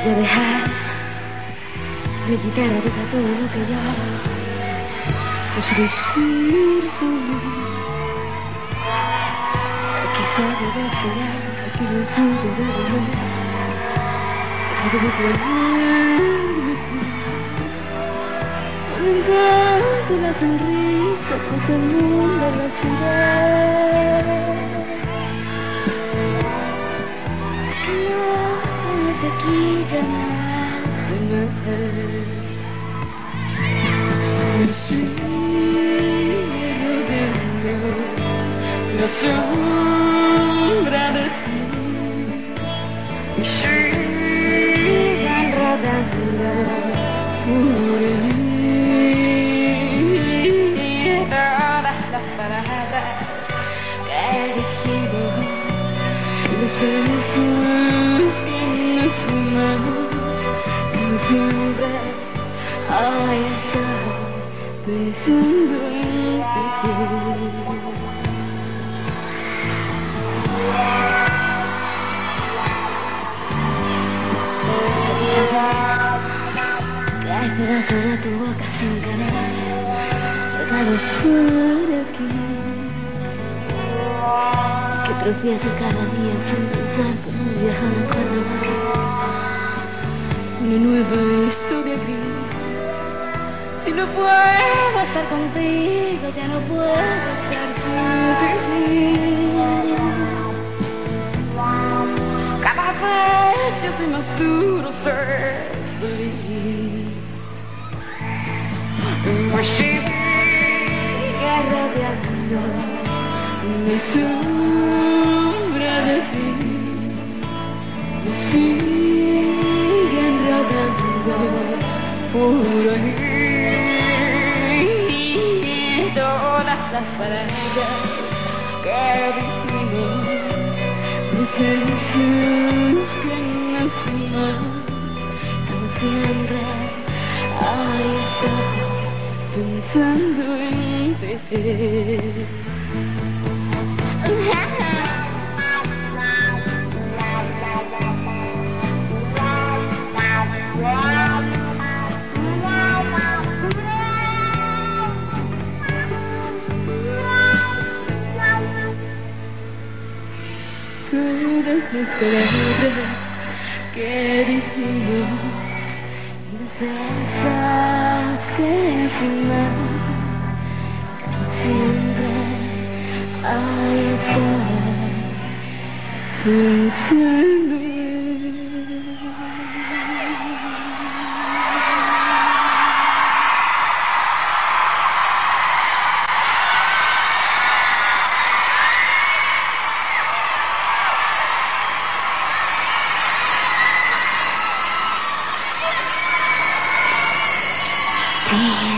Voy a dejar mi guitarra, diga todo lo que yo os decir. Quizá deba esperar a que me suba de dolor. Acabo de ponerme por encanto las sonrisas que este mundo respirar. Es que no te quilla más de más. Me sigue rodeando la sombra de ti. Me siguen rodando por ahí. Todas las palabras que dijimos, los besos que nos dimos, como siempre, hoy estoy pensando en ti. Que hay pedazos de tu boca sin querer regados por aquí, que tropiezo cada día sin pensar con un viejo recuerdo más, una nueva historia gris. Si no puedo estar contigo, ya no puedo estar sin ti. Cada vez se hace más duro ser feliz. Me sigue rodeando mi sombra de ti. Me siguen rodando por ahí. Todas las palabras que dijimos, los besos que nos dimos, como siempre, hoy estoy pensando en ti. Todas las palabras que dijimos y los besos que nos dimos, como siempre, hoy estoy pensando en ti. Sí.